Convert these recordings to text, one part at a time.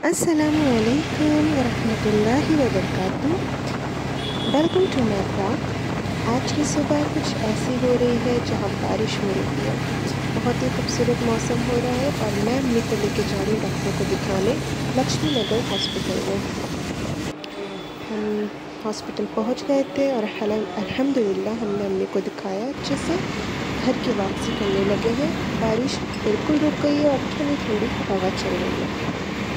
अस्सलामुअलैकुम वरहमतुल्लाहि वबरकातुहू। Welcome to my blog. आज की सुबह कुछ ऐसी हो रही है जहाँ बारिश हो रही है। बहुत ही खूबसूरत मौसम हो रहा है और मैं अम्मी को लेके जा रही हूँ डॉक्टर को दिखाने लक्ष्मी नगर हॉस्पिटल में। हम हॉस्पिटल पहुँच गए थे और अल्हम्दुलिल्लाह हमने अम्मी को दिखाया अच्छे से। घर की वापसी करने लगे हैं। बारिश बिल्कुल रुक गई है और ठंडी ठंडी हवा चल रही है।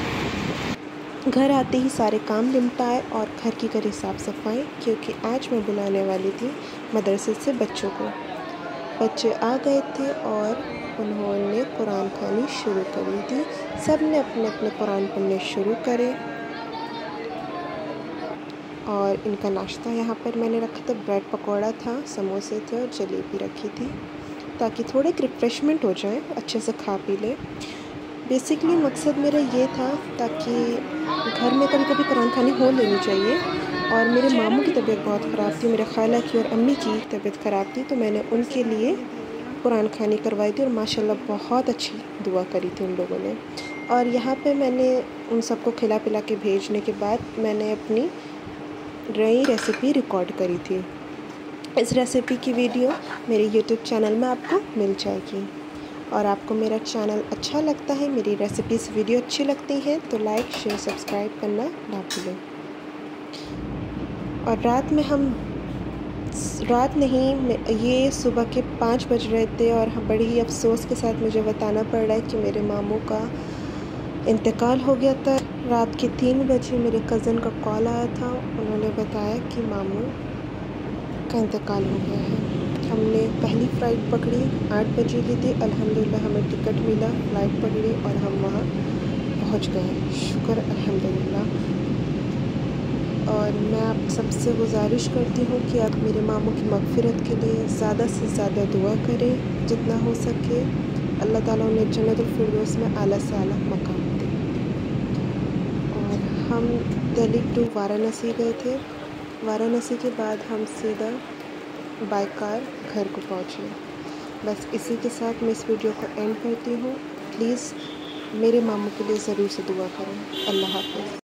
घर आते ही सारे काम निपटाए और घर की करी साफ़ सफाई, क्योंकि आज मैं बुलाने वाली थी मदरसे से बच्चों को। बच्चे आ गए थे और उन्होंने कुरान खानी शुरू करी थी। सब ने अपने अपने कुरान पढ़ने शुरू करे और इनका नाश्ता यहाँ पर मैंने रखा था। ब्रेड पकौड़ा था, समोसे थे और जलेबी रखी थी ताकि थोड़े रिफ़्रेशमेंट हो जाए, अच्छे से खा पी लें। बेसिकली मकसद मेरा ये था ताकि घर में कभी कभी कुरान खानी हो लेनी चाहिए। और मेरे मामू की तबीयत बहुत ख़राब थी, मेरे खाला की और अम्मी की तबीयत ख़राब थी, तो मैंने उनके लिए कुरान खानी करवाई थी और माशाल्लाह बहुत अच्छी दुआ करी थी उन लोगों ने। और यहाँ पे मैंने उन सबको खिला पिला के भेजने के बाद मैंने अपनी नई रेसिपी रिकॉर्ड करी थी। इस रेसिपी की वीडियो मेरे यूट्यूब चैनल में आपको मिल जाएगी। और आपको मेरा चैनल अच्छा लगता है, मेरी रेसिपीज़ वीडियो अच्छी लगती हैं तो लाइक शेयर सब्सक्राइब करना ना भूलें। और रात नहीं, ये सुबह के 5 बज रहे थे और बड़ी ही अफसोस के साथ मुझे बताना पड़ रहा है कि मेरे मामू का इंतकाल हो गया था। रात के 3 बजे मेरे कज़न का कॉल आया था, उन्होंने बताया कि मामू का इंतकाल हो गया है। हमने पहली फ़्लाइट पकड़ी, 8 बजे की थी। अल्हम्दुलिल्लाह हमें टिकट मिला, फ़्लाइट पकड़ी और हम वहाँ पहुँच गए। शुक्र अल्हम्दुलिल्लाह। और मैं आप सबसे गुजारिश करती हूँ कि आप मेरे मामू की मग़फ़िरत के लिए ज़्यादा से ज़्यादा दुआ करें जितना हो सके। अल्लाह ताला उन्हें जन्नतुल फ़िरदौस में आला से आला मकाम दे। और हम दिल्ली टू वाराणसी गए थे। वाराणसी के बाद हम सीधा बाय कार घर को पहुँचे। बस इसी के साथ मैं इस वीडियो को एंड करती हूँ। प्लीज़ मेरे मामू के लिए ज़रूर से दुआ करें। अल्लाह हाफ़िज़।